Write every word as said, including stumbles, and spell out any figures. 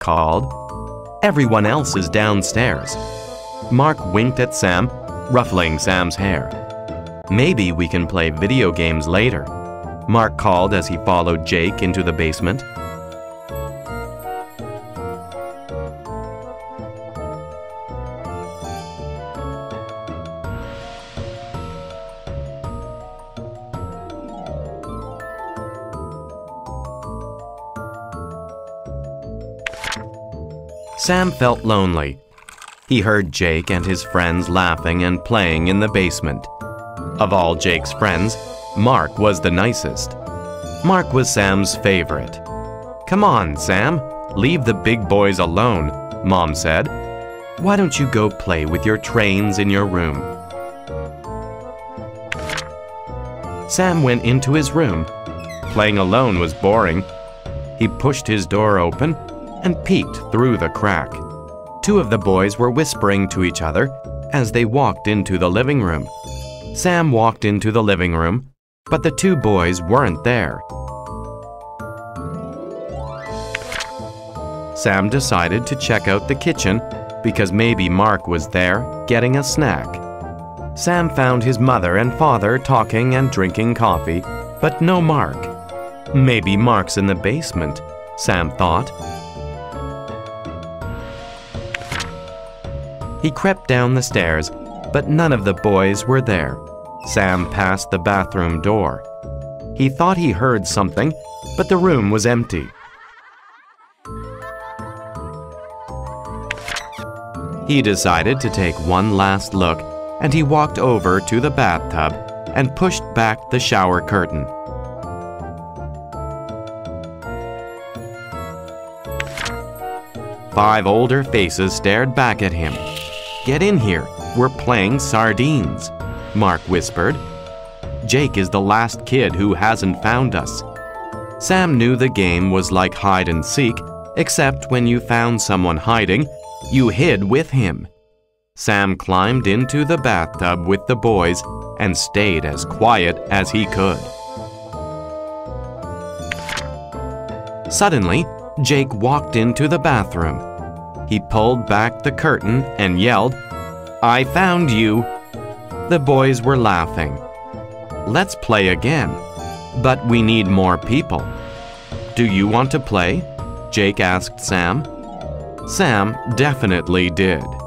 called. "Everyone else is downstairs." Mark winked at Sam, ruffling Sam's hair. "Maybe we can play video games later," Mark called as he followed Jake into the basement. Sam felt lonely. He heard Jake and his friends laughing and playing in the basement. Of all Jake's friends, Mark was the nicest. Mark was Sam's favorite. "Come on, Sam, leave the big boys alone," Mom said. "Why don't you go play with your trains in your room?" Sam went into his room. Playing alone was boring. He pushed his door open and peeked through the crack. Two of the boys were whispering to each other as they walked into the living room. Sam walked into the living room, but the two boys weren't there. Sam decided to check out the kitchen because maybe Mark was there getting a snack. Sam found his mother and father talking and drinking coffee, but no Mark. "Maybe Mark's in the basement," Sam thought. He crept down the stairs, but none of the boys were there. Sam passed the bathroom door. He thought he heard something, but the room was empty. He decided to take one last look, and he walked over to the bathtub and pushed back the shower curtain. Five older faces stared back at him. "Get in here, we're playing Sardines," Mark whispered. "Jake is the last kid who hasn't found us." Sam knew the game was like hide and seek, except when you found someone hiding, you hid with him. Sam climbed into the bathtub with the boys and stayed as quiet as he could. Suddenly, Jake walked into the bathroom. He pulled back the curtain and yelled, "I found you!" The boys were laughing. "Let's play again, but we need more people." "Do you want to play?" Jake asked Sam. Sam definitely did.